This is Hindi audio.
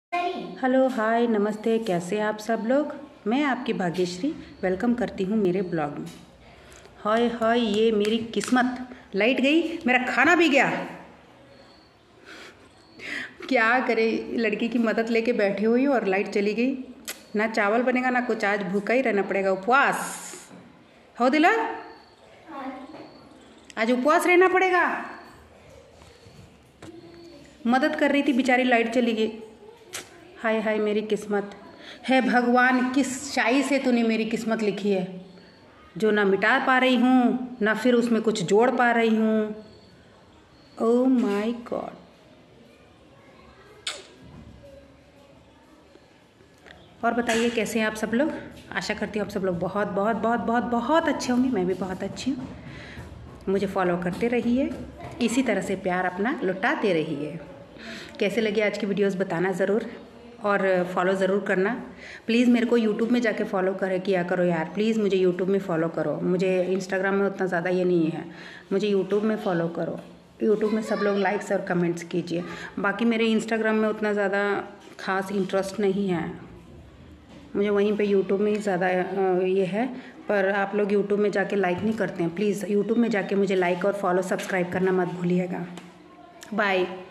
हेलो हाय नमस्ते, कैसे हैं आप सब लोग। मैं आपकी भाग्यश्री वेलकम करती हूँ मेरे ब्लॉग में। हाय हाय, ये मेरी किस्मत, लाइट गई, मेरा खाना भी गया। क्या करे, लड़की की मदद लेके बैठी हुई और लाइट चली गई। ना चावल बनेगा ना कुछ, आज भूखा ही रहना पड़ेगा। उपवास हो दिला, आज उपवास रहना पड़ेगा। मदद कर रही थी बेचारी, लाइट चली गई। हाय हाय मेरी किस्मत है। भगवान, किस शाही से तूने मेरी किस्मत लिखी है, जो ना मिटा पा रही हूँ ना फिर उसमें कुछ जोड़ पा रही हूँ। Oh my god. और बताइए कैसे हैं आप सब लोग। आशा करती हूँ आप सब लोग बहुत बहुत बहुत बहुत बहुत अच्छे होंगे। मैं भी बहुत अच्छी हूँ। मुझे फॉलो करते रहिए, इसी तरह से प्यार अपना लुटाते रहिए। कैसे लगे आज की वीडियोस बताना ज़रूर, और फॉलो ज़रूर करना। प्लीज़ मेरे को यूट्यूब में जाके फॉलो किया करो यार। प्लीज़ मुझे यूट्यूब में फॉलो करो। मुझे इंस्टाग्राम में उतना ज़्यादा ये नहीं है, मुझे यूट्यूब में फॉलो करो। यूट्यूब में सब लोग लाइक्स और कमेंट्स कीजिए। बाकी मेरे इंस्टाग्राम में उतना ज़्यादा खास इंटरेस्ट नहीं है, मुझे वहीं पे यूट्यूब में ही ज़्यादा ये है। पर आप लोग यूट्यूब में जाके लाइक नहीं करते हैं। प्लीज़ यूट्यूब में जाके मुझे लाइक और फॉलो सब्सक्राइब करना मत भूलिएगा। बाय।